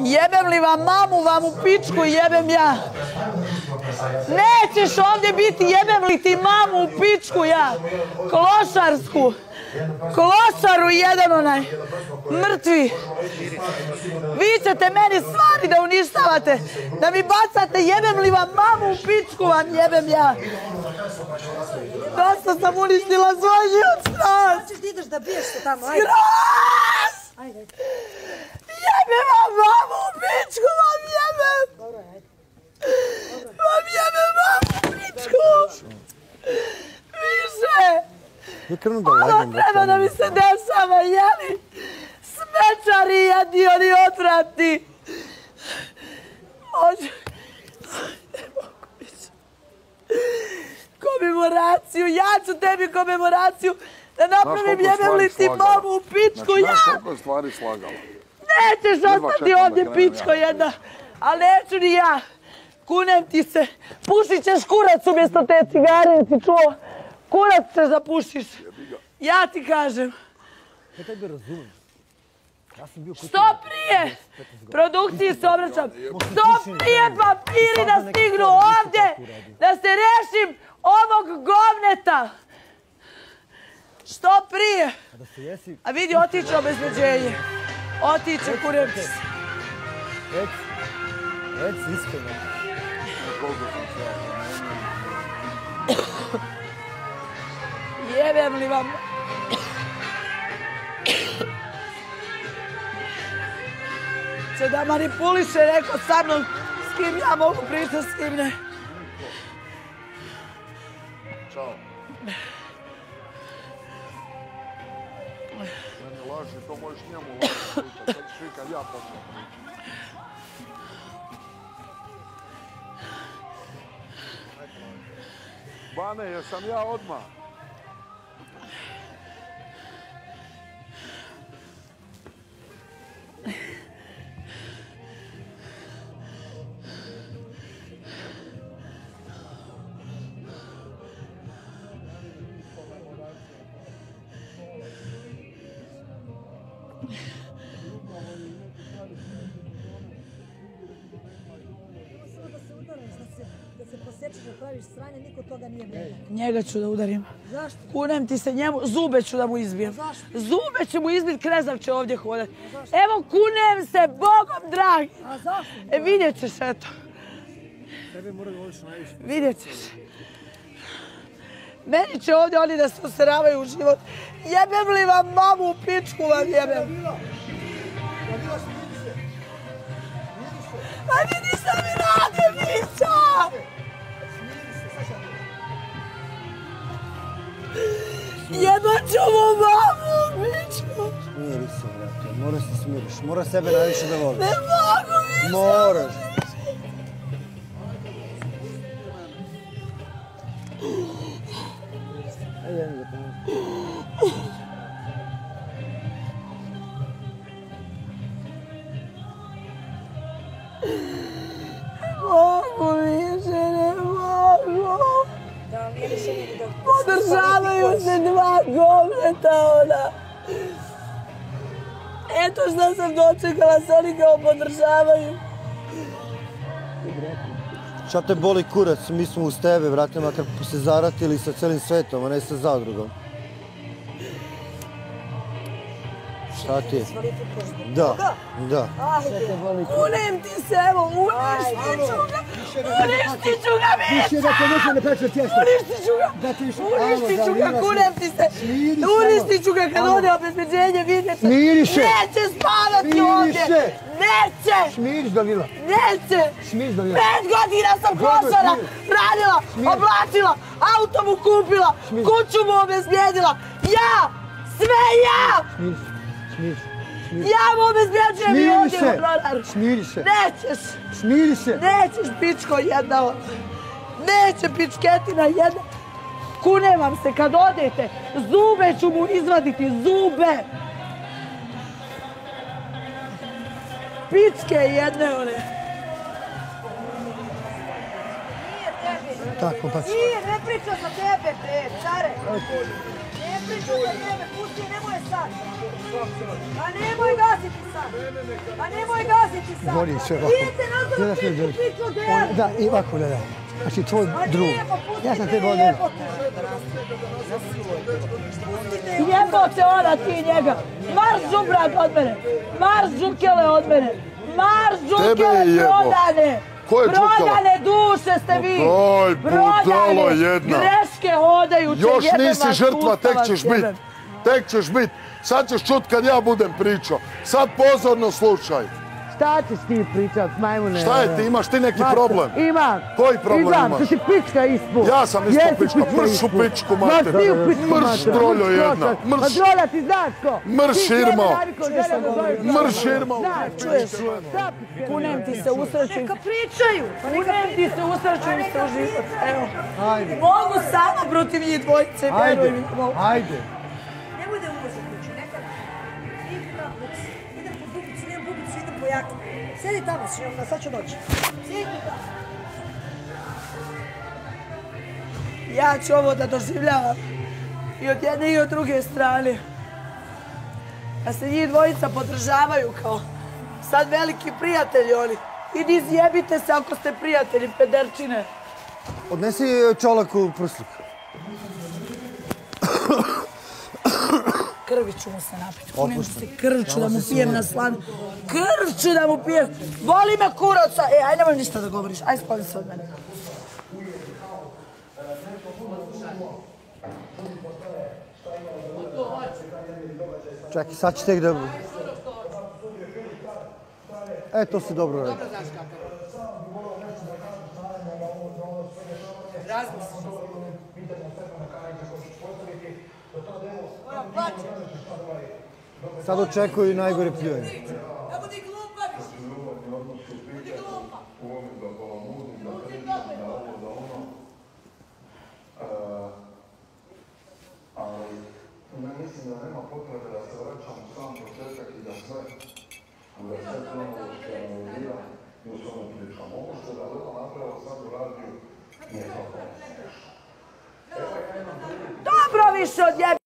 Jebem li vam mamu, vam u pičku, jebem ja. Nećeš ovdje biti, jebem li ti mamu u pičku ja. Klošarsku. Klošaru jedan onaj. Mrtvi. Vi ćete meni stvari da uništavate. Da mi bacate, jebem li vam mamu u pičku, vam jebem ja. Dosta sam uništila svoj život, skroz. Hoćeš da ideš da biješ se tamo, ajde. Skroz! Jebem vam mamu u pičku, vam jebem. Vam jebem mamu u pičku. Više. Ovo treba da mi se dešava, jeli? Smečari jedni, oni otvrati. Komemoraciju, ja ću tebi komemoraciju da napravim jebem li ti mamu u pičku, ja! Znaš koliko stvari slagala? Nećeš ostati ovdje, pičko jedna, ali neću ni ja. Kunem ti se, pušit ćeš kurac umjesto te cigare, ti čuo? Kurac ćeš da pušiš. Ja ti kažem. Ja tebi razumijem. Što prije? Produkciji se obraćam. Što prije papiri da stignu ovdje, da se rešim ovog govneta. Što prije? A vidi, otiče obezbeđenje. Otiče, kunem ti se. Reci iskreno. Jebem li vam? Će da manipuliše neko sa mnom, s kim ja mogu pričati, s kim ne. Ćao. Meni laži, to možeš njemu laži pričati, sad ćeš vi kad ja počnem pričati. Bane, jesam ja odmah. Praviš sranje, niko toga nije mene. Njega ću da udarim. Zašto? Kunem ti se njemu, zube ću da mu izbijem. Zašto? Zube ću mu izbiti, krezav će ovdje hodati. Evo, kunem se, Bogom dragi. A zašto? Vidjet ćeš, eto. Tebe mora voliš najviše. Vidjet ćeš. Meni će ovdje oni da se useravaju u život. Jebem li vam mamu u pičku, vam jebem. Pa vidi šta mi rade, pića! Jebat ću mu mamu, pičku! Smiri se, brate. Mora se smiriš. Mora sebe najviše da voliš. Ne mogu više! Moraš. Ajde, ja mi ga pomoći. Mogu više, ne mogu! Da, nije više nije da... Podržavaju se dva govneta, ona. Eto što sam dočekala, se oni kao podržavaju. Šta te boli kurac? Mi smo uz tebe, brate, makar se zaratili sa celim svetom, a ne sa zadrugom. Šta ti je? Da, da. Kunem ti se, evo, uništit ću ga! Uništit ću ga, Mica! Uništit ću ga! Uništit ću ga, kunem ti se! Uništit ću ga kad ode obezbeđenje, vidite! Smiri se! Neće spavati ovdje! Neće! Smiriš, Dalila! Neće! Smiriš, Dalila! 5 godina sam klošara radila, oblačila, auto mu kupila, kuću mu obezbijedila! Ja! Sve ja! Smiriš, smiriš. Ja mu obezbijeđujem i ovdje u brodaru. Smiri se. Nećeš. Smiri se. Nećeš, pičko jedna ovdje. Neće, pičketina jedna. Kunem vam se, kad odete, zube ću mu izvaditi, zube. Pičke jedne one. Nije tebi. Tako, pa ću. Nije, ne priča za tebe, care. Ne priča za vrijeme, pusti, nemoj sad. A nemoj gasiti sad. A nemoj gasiti sad. Voli se ovako. Idete nazad priču delu. Da, i ovako da. Znači, tvoj drug. Ja sam tebe odmah. Jebote ona ti njega. Marš žubrat od mene. Marš žukele od mene. Marš žukele prodane. Ko je džukala? Prodane duše ste vi. Oj, budalo jedna. Greške hodajuće. Još nisi žrtva, tek ćeš bit. Tek ćeš bit. Sad ćeš čut kad ja budem pričao. Sad pozorno slušaj. Šta ćeš ti pričat, majmune? Šta je ti, imaš ti neki problem? Imam. Koji problem imaš? Što ti pička ispod. Ja sam ispod pička, mršu pičku mater. Mrš troljo jedna. Mrš. Drola ti znaš ko? Mrš Irmo. Mrš Irmo. Čuješ? Kunem ti se usreću. Neka pričaju. Kunem ti se usreću i se u život. Evo. Ajde. Mogu sama protiv njih dvojice, veruj mi. Ajde. Ne bude uvoza kući, neka. Idem na buks. Idem po bubicu, idem bubicu, idem po jaku. Sjedi tamo, sinjovna, sad ću doći. Sjedi tamo. Ja ću ovo da doživljavam i od jedne i od druge strane. Da se njih dvojica podržavaju kao sad veliki prijatelji oni. Idi izjebite se ako ste prijatelji, pederčine. Odnesi čolak u prslik. Krvi ću mu se napiti. Kunim se, krv ću da mu pijem na slan. Krv ću da mu pijem. Boli me kuraca. Aj nemoj ništa da govoriš. Aj spoli se od mene. Čekaj, sad će tek da... E, to si dobro rekao. Sad očekuju najgore pljuvanje. Ne mislim da nema potrebe da se vraćam u sam početak i da sve kronološki analizira i u svome pričam. Ovo što je Dalila napravila sad u radiju nije to. Dobro više od jebe.